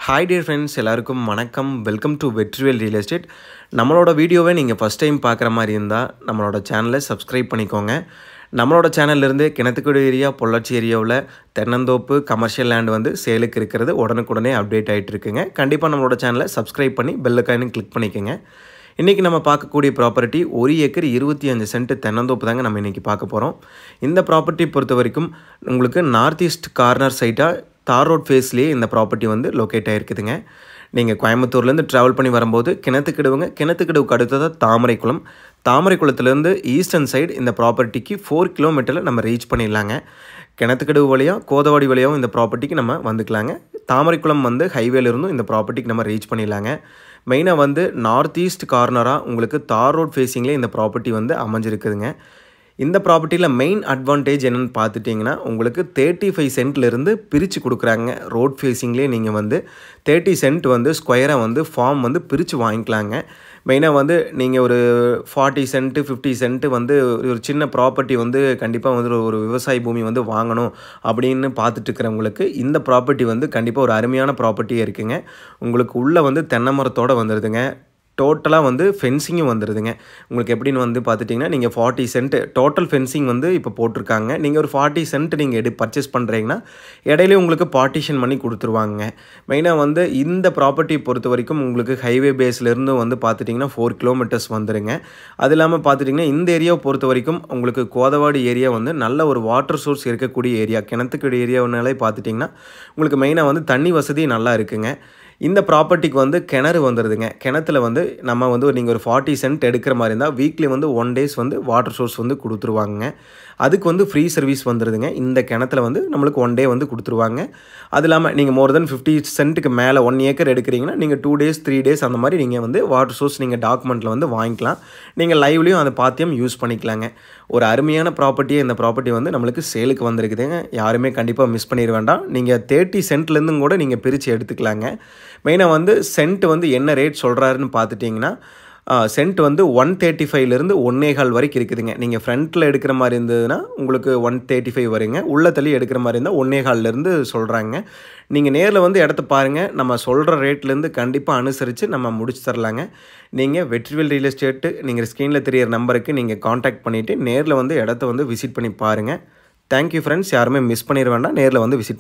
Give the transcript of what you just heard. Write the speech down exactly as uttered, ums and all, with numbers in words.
Hi dear friends, எல்லாருக்கும் வணக்கம். Welcome to Vetrivel real estate. நம்மளோட வீடியோவை நீங்கள் ஃபஸ்ட் டைம் பார்க்குற மாதிரி இருந்தால் நம்மளோட சேனலை சப்ஸ்கிரைப் பண்ணிக்கோங்க. நம்மளோட சேனல்லேருந்து கிணத்துக்கடவு ஏரியா பொள்ளாச்சி ஏரியாவில் தென்னந்தோப்பு கமர்ஷியல் லேண்ட் வந்து சேலுக்கு இருக்கிறது உடனுக்குடனே அப்டேட் ஆகிட்டு இருக்குங்க. கண்டிப்பாக நம்மளோட சேனலை சப்ஸ்கிரைப் பண்ணி பெல்லைக்கானு கிளிக் பண்ணிக்கோங்க. இன்றைக்கி நம்ம பார்க்கக்கூடிய ப்ராப்பர்ட்டி ஒரு ஏக்கர் இருபத்தி அஞ்சு சென்ட் தென்னந்தோப்பு தாங்க நம்ம இன்றைக்கி பார்க்க போகிறோம். இந்த ப்ராப்பர்ட்டி பொறுத்த வரைக்கும் உங்களுக்கு நார்த் ஈஸ்ட் கார்னர் சைட்டாக தார் ரோட் ஃபேஸ்லேயே இந்த ப்ராப்பர்ட்டி வந்து லொக்கேட் ஆகிருக்குதுங்க. நீங்கள் கோயம்புத்தூர்லேருந்து ட்ராவல் பண்ணி வரும்போது கிணத்துக்கடவுங்க கிணத்துக்கடவுக்கு அடுத்ததாக தாமரைக்குளம் தாமரைக்குளத்துலேருந்து ஈஸ்டர்ன் சைடு இந்த ப்ராப்பர்ட்டிக்கு ஃபோர் கிலோமீட்டரில் நம்ம ரீச் பண்ணிடலாங்க. கிணத்துக்கடவு வழியாக கோதவாடி வழியாகவும் இந்த ப்ராப்பர்ட்டிக்கு நம்ம வந்துக்கலாங்க. தாமரைக்குளம் வந்து ஹைவேலிருந்தும் இந்த ப்ராப்பர்ட்டிக்கு நம்ம ரீச் பண்ணிடலாங்க. மெயினாக வந்து நார்த் ஈஸ்ட் கார்னராக உங்களுக்கு தார் ரோட் ஃபேஸிங்லேயே இந்த ப்ராப்பர்ட்டி வந்து அமைஞ்சிருக்குதுங்க. இந்த ப்ராப்பர்ட்டியில் மெயின் அட்வான்டேஜ் என்னென்னு பார்த்துட்டிங்கன்னா உங்களுக்கு தேர்ட்டி ஃபைவ் சென்ட்லேருந்து பிரித்து கொடுக்குறாங்க. ரோட் ஃபேஸிங்லேயே நீங்கள் வந்து தேர்ட்டி சென்ட் வந்து ஸ்கொயராக வந்து ஃபார்ம் வந்து பிரித்து வாங்கிக்கலாங்க. மெயினாக வந்து நீங்கள் ஒரு ஃபார்ட்டி சென்ட்டு ஃபிஃப்டி சென்ட்டு வந்து ஒரு சின்ன ப்ராப்பர்ட்டி வந்து கண்டிப்பாக வந்து ஒரு விவசாய பூமி வந்து வாங்கணும் அப்படின்னு பார்த்துட்டு இருக்கிறவங்களுக்கு இந்த ப்ராப்பர்ட்டி வந்து கண்டிப்பாக ஒரு அருமையான ப்ராப்பர்ட்டியே இருக்குங்க. உங்களுக்கு உள்ளே வந்து தென்னை மரத்தோடு வந்துடுதுங்க. டோட்டலாக வந்து ஃபென்சிங்கும் வந்துடுதுங்க. உங்களுக்கு எப்படின்னு வந்து பார்த்துட்டிங்கன்னா நீங்கள் ஃபார்ட்டி சென்ட் டோட்டல் ஃபென்சிங் வந்து இப்போ போட்டிருக்காங்க. நீங்கள் ஒரு ஃபார்ட்டி சென்ட் நீங்கள் எடு பர்ச்சேஸ் பண்ணுறீங்கன்னா இடையிலே உங்களுக்கு பார்ட்டிஷன் பண்ணி கொடுத்துருவாங்க. மெயினாக வந்து இந்த ப்ராப்பர்ட்டியை பொறுத்த வரைக்கும் உங்களுக்கு ஹைவே பேஸ்லேருந்து வந்து பார்த்துட்டிங்கன்னா ஃபோர் கிலோமீட்டர்ஸ் வந்துடுங்க. அது இல்லாமல் பார்த்துட்டிங்கன்னா இந்த ஏரியாவை பொறுத்த வரைக்கும் உங்களுக்கு கோதவாடி ஏரியா வந்து நல்ல ஒரு வாட்டர் சோர்ஸ் இருக்கக்கூடிய ஏரியா. கிணத்துக்கடவு ஏரியாவினாலே பார்த்துட்டிங்கன்னா உங்களுக்கு மெயினாக வந்து தண்ணி வசதி நல்லா இருக்குங்க. இந்த ப்ராப்பர்ட்டிக்கு வந்து கிணறு வந்துடுதுங்க. கிணத்துல வந்து நம்ம வந்து நீங்கள் ஒரு ஃபார்ட்டி சென்ட் எடுக்கிற மாதிரி இருந்தால் வீக்லி வந்து ஒன் டேஸ் வந்து வாட்டர் சோர்ஸ் வந்து கொடுத்துருவாங்க. அதுக்கு வந்து ஃப்ரீ சர்வீஸ் வந்துடுதுங்க. இந்த கிணத்துல வந்து நம்மளுக்கு ஒன் டே வந்து கொடுத்துருவாங்க. அது இல்லாமல் நீங்கள் மோர் தென் ஃபிஃப்டி சென்ட்டுக்கு மேலே ஒன் ஏக்கர் எடுக்கிறீங்கன்னா நீங்கள் டூ டேஸ் த்ரீ டேஸ் அந்த மாதிரி நீங்கள் வந்து வாட்டர் சோர்ஸ் நீங்கள் டாக்குமெண்ட்டில் வந்து வாங்கிக்கலாம். நீங்கள் லைவ்லேயும் அந்த பாத்தியம் யூஸ் பண்ணிக்கலாங்க. ஒரு அருமையான ப்ராப்பர்ட்டியே இந்த ப்ராப்பர்ட்டி வந்து நம்மளுக்கு சேலுக்கு வந்திருக்குதுங்க. யாருமே கண்டிப்பாக மிஸ் பண்ணிட வேண்டாம். நீங்கள் தேர்ட்டி சென்ட்லேருந்தும் கூட நீங்கள் பிரித்து எடுத்துக்கலாங்க. மெயினாக வந்து சென்ட் வந்து என்ன ரேட் சொல்கிறாருன்னு பார்த்துட்டிங்கன்னா சென்ட் வந்து ஒன் தேர்ட்டி ஃபைவ்லேருந்து ஒன்னே கால் வரைக்கும் இருக்குதுங்க. நீங்கள் ஃப்ரண்ட்டில் எடுக்கிற மாதிரி இருந்ததுன்னா உங்களுக்கு ஒன் தேர்ட்டி ஃபைவ் வருங்க. உள்ள தள்ளி எடுக்கிற மாதிரி இருந்தால் ஒன்னே கால்லேருந்து சொல்கிறாங்க. நீங்கள் நேரில் வந்து இடத்த பாருங்கள். நம்ம சொல்கிற ரேட்லேருந்து கண்டிப்பாக அனுசரித்து நம்ம முடிச்சு தரலாங்க. நீங்கள் வெற்றிவேல் ரியல் எஸ்டேட்டு நீங்கள் ஸ்க்ரீனில் தெரியிற நம்பருக்கு நீங்கள் காண்டாக்ட் பண்ணிவிட்டு நேரில் வந்து இடத்த வந்து விசிட் பண்ணி பாருங்கள். Thank you friends. யாருமே மிஸ் பண்ணிட வேண்டாம். நேரில் வந்து விசிட்